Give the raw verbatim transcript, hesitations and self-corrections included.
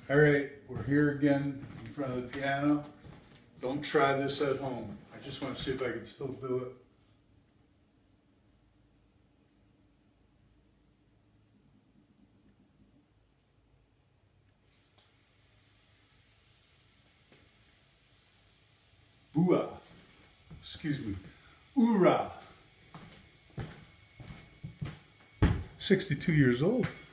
All right, we're here again in front of the piano. Don't try this at home. I just want to see if I can still do it. Booah. Excuse me. Oorah. sixty-two years old.